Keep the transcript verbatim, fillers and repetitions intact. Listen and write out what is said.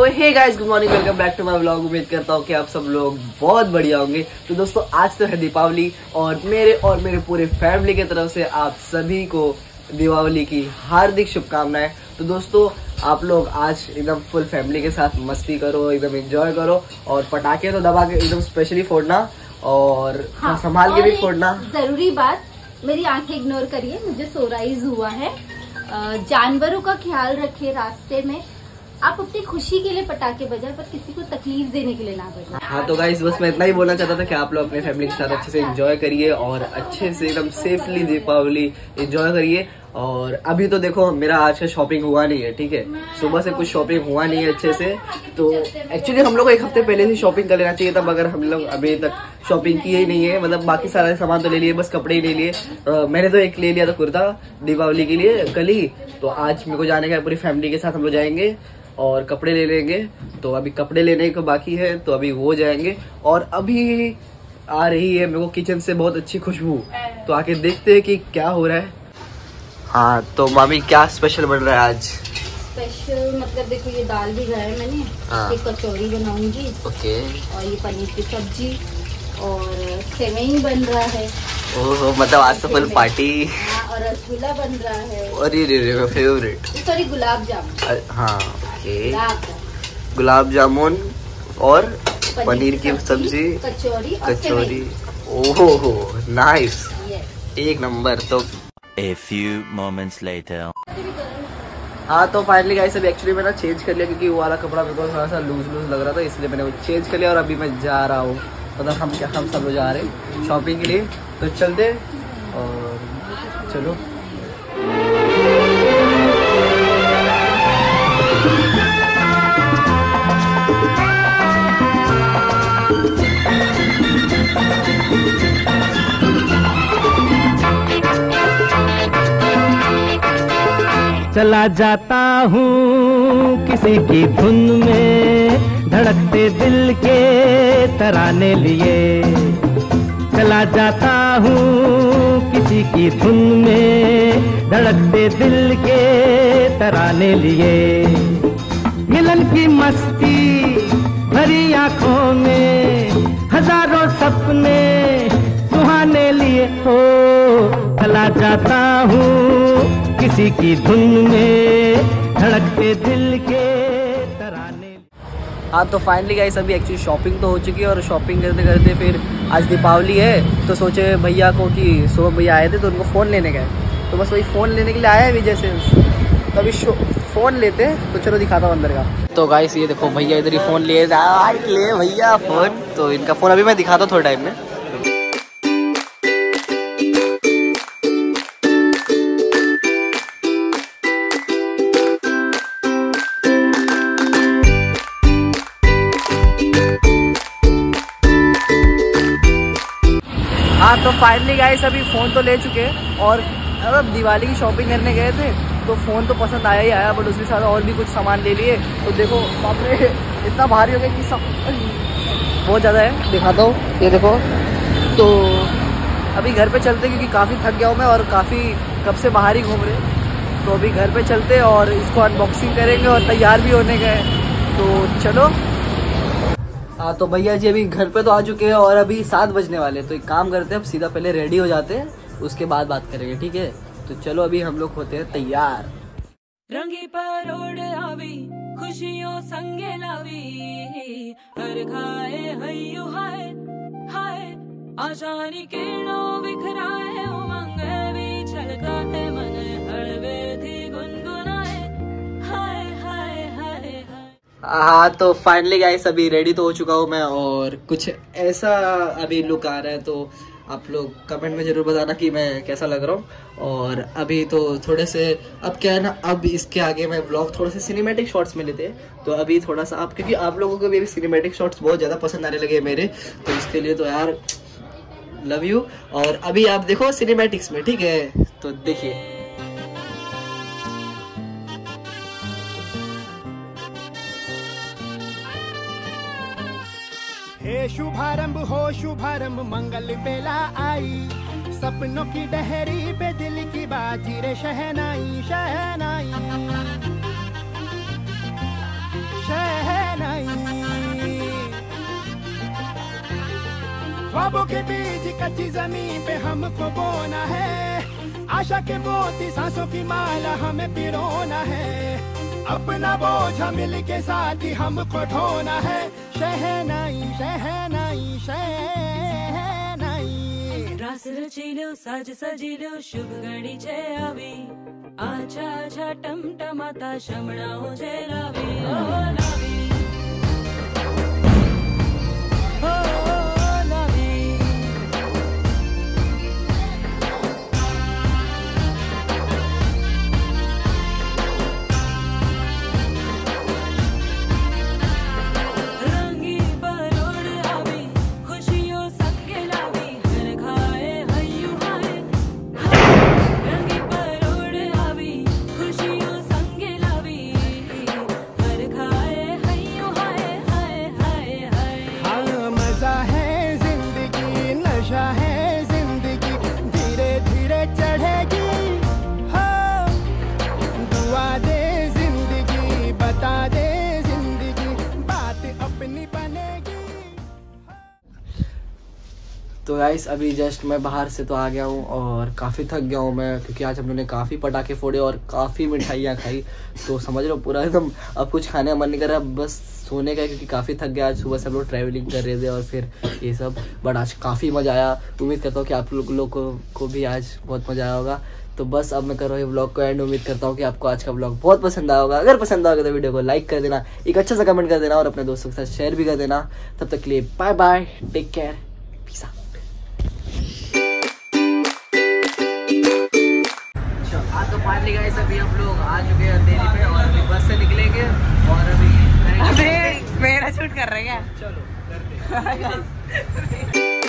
Hey guys, good morning, welcome back to my vlog. उम्मीद करता हूँ कि आप सब लोग बहुत बढ़िया होंगे। तो दोस्तों, आज तो है दीपावली और मेरे और मेरे पूरे फैमिली की तरफ से आप सभी को दीपावली की हार्दिक शुभकामनाएं। तो दोस्तों, आप लोग आज एकदम फुल फैमिली के साथ मस्ती करो, एकदम एंजॉय करो और पटाखे तो दबा के एकदम स्पेशली फोड़ना और हाँ, संभाल के भी फोड़ना। जरूरी बात, मेरी आंखें इग्नोर करिए, मुझे सोराइज हुआ है। जानवरों का ख्याल रखिए, रास्ते में आप अपनी खुशी के लिए पटाखे बजाएं पर किसी को तकलीफ देने के लिए ना बजाएं। हाँ तो गाइस, बस मैं इतना ही बोलना चाहता था कि आप लोग अपने फैमिली के साथ अच्छे से एंजॉय करिए और अच्छे से एकदम सेफली दीपावली एंजॉय करिए। और अभी तो देखो, मेरा आज का शॉपिंग हुआ नहीं है, ठीक है, सुबह से कुछ शॉपिंग हुआ नहीं है अच्छे से। तो एक्चुअली हम लोग को एक हफ्ते पहले से शॉपिंग कर लेना चाहिए था, मगर हम लोग अभी तक शॉपिंग की ही नहीं है। मतलब बाकी सारे सामान तो ले लिए, बस कपड़े ही ले लिए। मैंने तो एक ले लिया था कुर्ता दीपावली के लिए कल ही। तो आज मेरे को जाने का, पूरी फैमिली के साथ हम लोग जाएंगे और कपड़े ले लेंगे। तो अभी कपड़े लेने को बाकी है, तो अभी वो जाएंगे। और अभी आ रही है मेरे को किचन से बहुत अच्छी खुशबू, तो आके देखते हैं कि क्या हो रहा है। हाँ तो मामी, क्या स्पेशल बन रहा है आज? स्पेशल मतलब देखो, ये दाल भी है मैंने, हाँ। एक कचौड़ी बनाऊंगी, ओके, और ये पनीर की सब्जी और सेवई बन रहा है। ओह, मतलब आज तो फुल पार्टी। हाँ, और रसगुल्ला बन रहा है। अरे रे रे, फेवरेट। सॉरी, गुलाब जामुन। हाँ ओके, गुलाब जामुन और पनीर की सब्जी, कचौड़ी कचौड़ी। ओह नाइस, एक नंबर। तो A few moments later. हाँ तो फाइनली गाइस, अभी एक्चुअली मैंने चेंज कर लिया क्योंकि वो वाला कपड़ा मेरे को थोड़ा सा लूज लूज लग रहा था, इसलिए मैंने वो चेंज कर लिया। और अभी मैं जा रहा हूँ, मतलब हम क्या हम सब लोग जा रहे हैं शॉपिंग के लिए। तो चलते और चलो। चला जाता हूँ किसी की धुन में, धड़कते दिल के तराने लिए। चला जाता हूँ किसी की धुन में, धड़कते दिल के तराने लिए। मिलन की मस्ती भरी आंखों में, हजारों सपने सुहाने लिए हो। चला जाता हूँ किसी की धुन में, धड़कते दिल के तराने। हाँ तो फाइनली गाइस, अभी एक्चुअली शॉपिंग तो हो चुकी है और शॉपिंग करते करते फिर आज दीपावली है, तो सोचे भैया को कि सुबह भैया आए थे तो उनको फ़ोन लेने गए, तो बस वही फ़ोन लेने के लिए आया है विजय से। तो अभी फ़ोन लेते हैं, तो चलो दिखाता हूँ अंदर का। तो गाइस ये देखो, भैया इधर ही फ़ोन लिए ले भैया फ़ोन, तो इनका फ़ोन अभी मैं दिखाता हूँ थोड़ा टाइम में। हाँ तो फाइनली गाइस, अभी फ़ोन तो ले चुके हैं और अब दिवाली की शॉपिंग करने गए थे, तो फ़ोन तो पसंद आया ही आया, बट उसके साथ और भी कुछ सामान ले लिए। तो देखो बाप रे, इतना भारी हो गया कि सब बहुत ज़्यादा है। दिखाता हूँ, ये देखो। तो अभी घर पे चलते क्योंकि काफ़ी थक गया हूँ मैं और काफ़ी कब से बाहर ही घूम रहे। तो अभी घर पे चलते और इसको अनबॉक्सिंग करेंगे और तैयार भी होने गए। तो चलो। हाँ तो भैया जी अभी घर पे तो आ चुके हैं और अभी सात बजने वाले। तो एक काम करते हैं, अब सीधा पहले रेडी हो जाते हैं, उसके बाद बात करेंगे, ठीक है। तो चलो अभी हम लोग होते हैं तैयार। रंगी परोड़ आवी, खुशियों संगे लावी, हर खाए हयू हाय हाय, आशानी किरणों बिखराए, उमंग भी छलकाए, मन हड़वे थी गुनगुनाए, हाय हाय हाय हाय। हाँ तो फाइनली गाइस, अभी रेडी तो हो चुका हूँ मैं और कुछ ऐसा अभी लुक आ रहा है, तो आप लोग कमेंट में जरूर बताना कि मैं कैसा लग रहा हूँ। और अभी तो थोड़े से, अब क्या है ना, अब इसके आगे मैं ब्लॉग थोड़ा सा सिनेमैटिक शॉट्स में लेते हैं, तो अभी थोड़ा सा आप, क्योंकि आप लोगों को भी अभी सिनेमैटिक शॉट्स बहुत ज़्यादा पसंद आने लगे मेरे, तो इसके लिए तो यार लव यू। और अभी आप देखो सिनेमैटिक्स में, ठीक है, तो देखिए। हे शुभारंभ हो शुभारंभ, मंगल बेला आई, सपनों की डहरी पे दिल की बाजी रे शहनाई शहनाई शहनाई। ख्वाबों के बीच कच्ची जमीन पे हमको बोना है, आशा के मोती सांसों की माला हमें पिरोना है, अपना बोझ मिल के साथ ही हमको ढोना है। शहनाई शहनाई शहनाई रास रचिलो साज सजिलो शुभ घड़ी छे आवी, आछा आछा टमटमाता शमणाओ जे लावी ओ लावी ओ लावी। रंगी परोड़ आवी खुशियों संगे लावी, हर खाए हयू हाय हाय। रंगी परोड़ आवी खुशियों संगे लावी, हर खाए हयू हाय हाय हाय हाय। हाँ मजा है जिंदगी, नशा है जिंदगी, धीरे धीरे चढ़ेगी। हाँ दुआ दे जिंदगी, बता दे जिंदगी, बात अपनी बनेगी। तो गाइस अभी जस्ट मैं बाहर से तो आ गया हूँ और काफ़ी थक गया हूँ मैं, क्योंकि आज हम लोगों ने काफ़ी पटाखे फोड़े और काफ़ी मिठाइयाँ खाई। तो समझ लो पूरा एकदम अब कुछ खाने का मन नहीं कर रहा, बस सोने का है, क्योंकि काफ़ी थक गया। आज सुबह से हम लोग ट्रैवलिंग कर रहे थे और फिर ये सब, बट आज काफ़ी मज़ा आया। उम्मीद करता हूँ कि आप लोग लोग को, को भी आज बहुत मज़ा आया होगा। तो बस अब मैं कर रहा हूँ ये व्लॉग को एंड। उम्मीद करता हूँ कि आपको आज का व्लॉग बहुत पसंद आया होगा। अगर पसंद आएगा तो वीडियो को लाइक कर देना, एक अच्छा सा कमेंट कर देना और अपने दोस्तों के साथ शेयर भी कर देना। तब तक के लिए bye bye, take care, peace out. आज तो फाइनली गाइस अभी हम लोग आ चुके हैं दिल्ली पे और अभी बस से निकलेंगे और अभी अबे मेरा शूट कर रहे हैं क्या? चलो करते हैं।